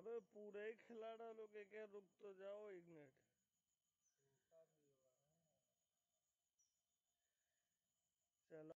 अबे पूरे ही खिला डालोगे क्या? रुक तो जाओ एक मिनट।